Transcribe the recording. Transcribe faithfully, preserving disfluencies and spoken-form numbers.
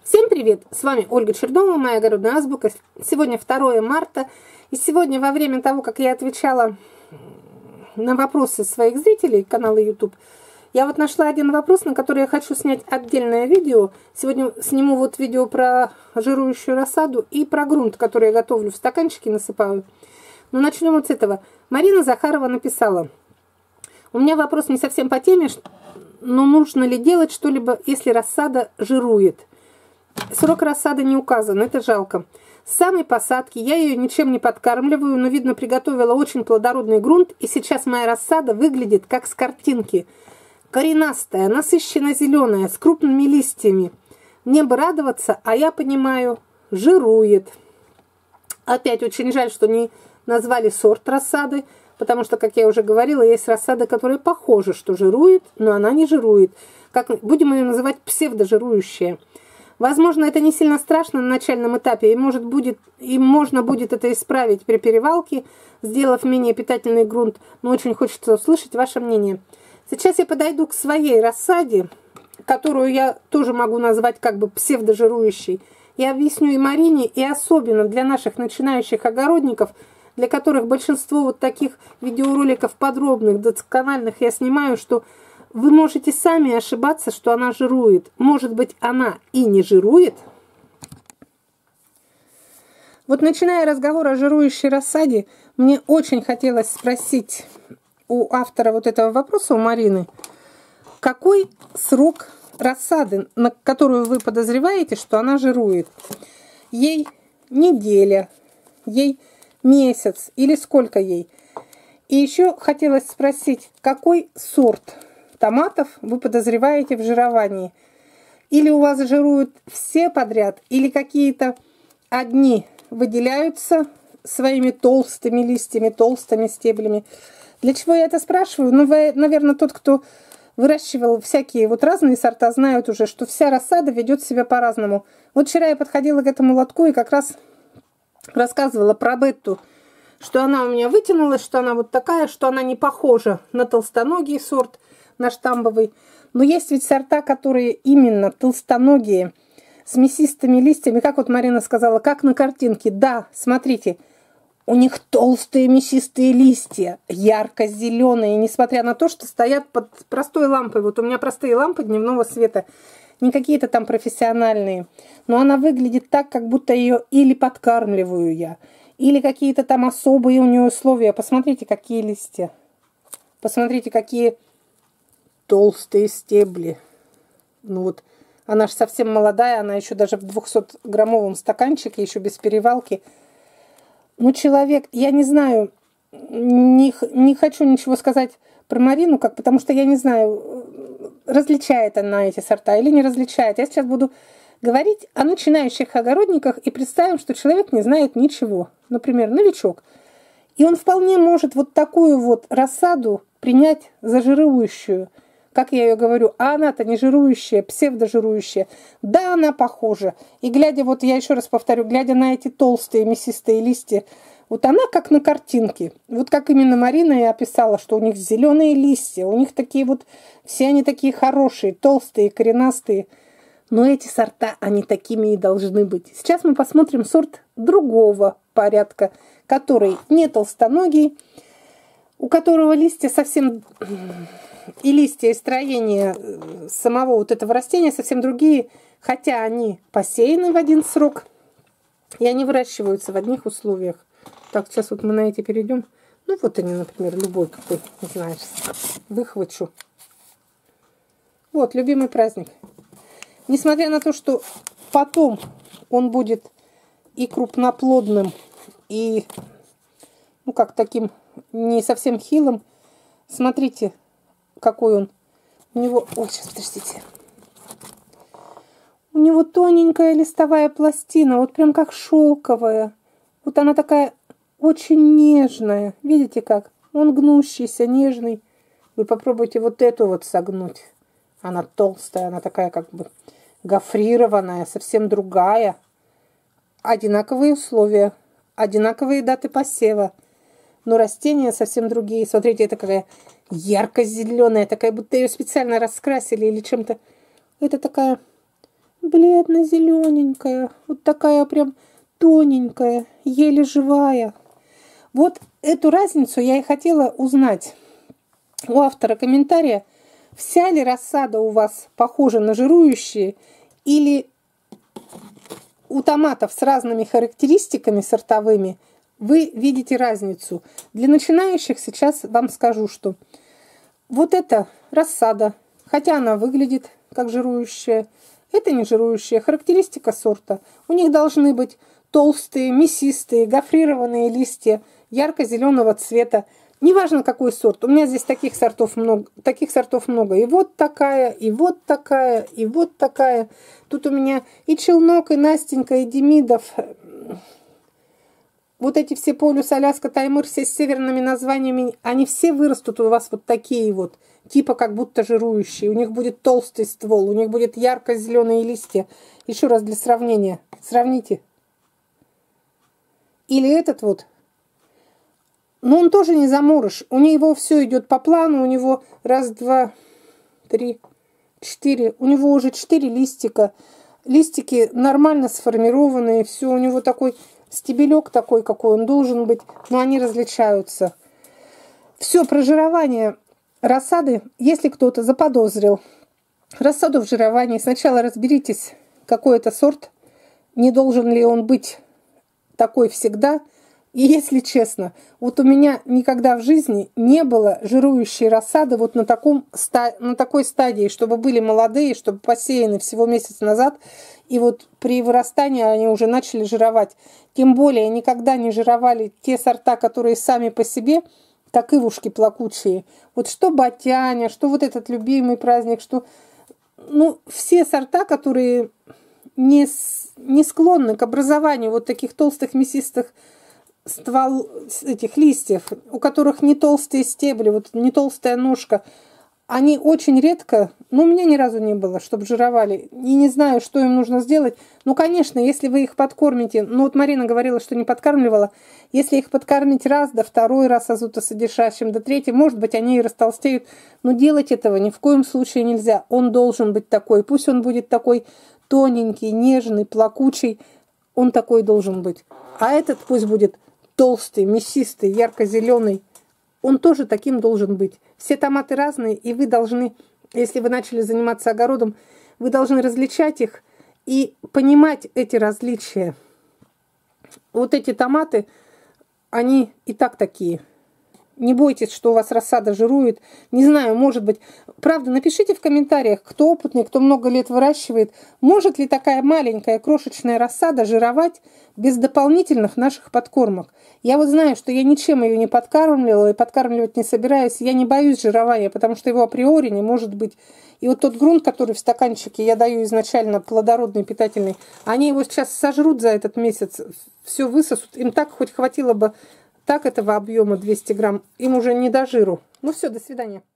Всем привет! С вами Ольга Чернова, моя огородная азбука. Сегодня второе марта. И сегодня, во время того, как я отвечала на вопросы своих зрителей канала YouTube, я вот нашла один вопрос, на который я хочу снять отдельное видео. Сегодня сниму вот видео про жирующую рассаду и про грунт, который я готовлю в стаканчике, насыпаю. Но начнем вот с этого. Марина Захарова написала: у меня вопрос не совсем по теме, но нужно ли делать что-либо, если рассада жирует? Срок рассады не указан, это жалко. С самой посадки я ее ничем не подкармливаю, но, видно, приготовила очень плодородный грунт, и сейчас моя рассада выглядит как с картинки. Коренастая, насыщенно зеленая, с крупными листьями. Мне бы радоваться, а я понимаю, жирует. Опять очень жаль, что не назвали сорт рассады, потому что, как я уже говорила, есть рассада, которая похожа, что жирует, но она не жирует. Как, будем ее называть псевдожирующая. Возможно, это не сильно страшно на начальном этапе, и, может, будет, и можно будет это исправить при перевалке, сделав менее питательный грунт, но очень хочется услышать ваше мнение. Сейчас я подойду к своей рассаде, которую я тоже могу назвать как бы псевдожирующей. Я объясню и Марине, и особенно для наших начинающих огородников, для которых большинство вот таких видеороликов подробных, доскональных я снимаю, что вы можете сами ошибаться, что она жирует. Может быть, она и не жирует. Вот начиная разговор о жирующей рассаде, мне очень хотелось спросить у автора вот этого вопроса, у Марины, какой срок рассады, на которую вы подозреваете, что она жирует? Ей неделя, ей месяц или сколько ей? И еще хотелось спросить, какой сорт томатов вы подозреваете в жировании? Или у вас жируют все подряд, или какие-то одни выделяются своими толстыми листьями, толстыми стеблями. Для чего я это спрашиваю? Ну, вы, наверное, тот, кто выращивал всякие вот разные сорта, знают уже, что вся рассада ведет себя по-разному. Вот вчера я подходила к этому лотку и как раз рассказывала про Бетту, что она у меня вытянулась, что она вот такая, что она не похожа на толстоногий сорт, на штамбовый. Но есть ведь сорта, которые именно толстоногие, с мясистыми листьями, как вот Марина сказала, как на картинке. Да, смотрите, у них толстые мясистые листья, ярко-зеленые, несмотря на то, что стоят под простой лампой. Вот у меня простые лампы дневного света, не какие-то там профессиональные. Но она выглядит так, как будто ее или подкармливаю я, или какие-то там особые у нее условия. Посмотрите, какие листья. Посмотрите, какие толстые стебли. Ну вот, она же совсем молодая, она еще даже в двухсотграммовом стаканчике, еще без перевалки. Ну, человек, я не знаю, не, не хочу ничего сказать про Марину, как, потому что я не знаю, различает она эти сорта или не различает. Я сейчас буду говорить о начинающих огородниках и представим, что человек не знает ничего. Например, новичок. И он вполне может вот такую вот рассаду принять за жирующую. Как я ее говорю, а она-то не жирующая, псевдожирующая. Да, она похожа. И глядя, вот я еще раз повторю, глядя на эти толстые мясистые листья, вот она как на картинке. Вот как именно Марина и описала, что у них зеленые листья, у них такие вот, все они такие хорошие, толстые, коренастые. Но эти сорта, они такими и должны быть. Сейчас мы посмотрим сорт другого порядка, который не толстоногий, у которого листья совсем... И листья, и строение самого вот этого растения совсем другие, хотя они посеяны в один срок, и они выращиваются в одних условиях. Так, сейчас вот мы на эти перейдем. Ну, вот они, например, любой какой, не знаешь, выхвачу. Вот, любимый праздник. Несмотря на то, что потом он будет и крупноплодным, и, ну, как таким не совсем хилым, смотрите, какой он. У него... Ой, сейчас, подождите. У него тоненькая листовая пластина, вот прям как шелковая. Вот она такая очень нежная. Видите как? Он гнущийся, нежный. Вы попробуйте вот эту вот согнуть. Она толстая, она такая как бы гофрированная, совсем другая. Одинаковые условия, одинаковые даты посева. Но растения совсем другие. Смотрите, это какая ярко-зеленая, такая, будто ее специально раскрасили или чем-то. Это такая бледно-зелененькая, вот такая прям тоненькая, еле живая. Вот эту разницу я и хотела узнать у автора комментария. Вся ли рассада у вас похожа на жирующие, или у томатов с разными характеристиками сортовыми вы видите разницу? Для начинающих сейчас вам скажу, что вот эта рассада, хотя она выглядит как жирующая, это не жирующая. Характеристика сорта. У них должны быть толстые, мясистые, гофрированные листья ярко-зеленого цвета. Неважно, какой сорт. У меня здесь таких сортов много. Таких сортов много. И вот такая, и вот такая, и вот такая. Тут у меня и Челнок, и Настенька, и Демидов. Вот эти все Полюс, Аляска, Таймыр, все с северными названиями, они все вырастут у вас вот такие вот, типа как будто жирующие. У них будет толстый ствол, у них будет ярко-зеленые листья. Еще раз для сравнения. Сравните. Или этот вот. Но он тоже не заморыш. У него все идет по плану. У него раз, два, три, четыре. У него уже четыре листика. Листики нормально сформированные. Все, у него такой... Стебелек такой, какой он должен быть, но они различаются. Все, про жирование рассады, если кто-то заподозрил рассаду в жировании, сначала разберитесь, какой это сорт, не должен ли он быть такой всегда. И если честно, вот у меня никогда в жизни не было жирующей рассады вот на, таком, на такой стадии, чтобы были молодые, чтобы посеяны всего месяц назад, и вот при вырастании они уже начали жировать. Тем более никогда не жировали те сорта, которые сами по себе, как ивушки плакучие. Вот что Батяня, что вот этот любимый праздник, что... Ну, все сорта, которые не, не склонны к образованию вот таких толстых мясистых ствол этих листьев, у которых не толстые стебли, вот не толстая ножка, они очень редко, ну, у меня ни разу не было, чтобы жировали. И не знаю, что им нужно сделать. Ну, конечно, если вы их подкормите, ну, вот Марина говорила, что не подкармливала, если их подкормить раз, да второй раз азотосодержащим, да третий, может быть, они и растолстеют, но делать этого ни в коем случае нельзя. Он должен быть такой, пусть он будет такой тоненький, нежный, плакучий, он такой должен быть. А этот пусть будет толстый, мясистый, ярко-зеленый. Он тоже таким должен быть. Все томаты разные, и вы должны, если вы начали заниматься огородом, вы должны различать их и понимать эти различия. Вот эти томаты, они и так такие. Не бойтесь, что у вас рассада жирует. Не знаю, может быть. Правда, напишите в комментариях, кто опытный, кто много лет выращивает. Может ли такая маленькая крошечная рассада жировать без дополнительных наших подкормок? Я вот знаю, что я ничем ее не подкармливала и подкармливать не собираюсь. Я не боюсь жирования, потому что его априори не может быть. И вот тот грунт, который в стаканчике я даю изначально плодородный, питательный, они его сейчас сожрут за этот месяц, все высосут. Им так хоть хватило бы так этого объема двести грамм, им уже не до жиру. Ну все, до свидания.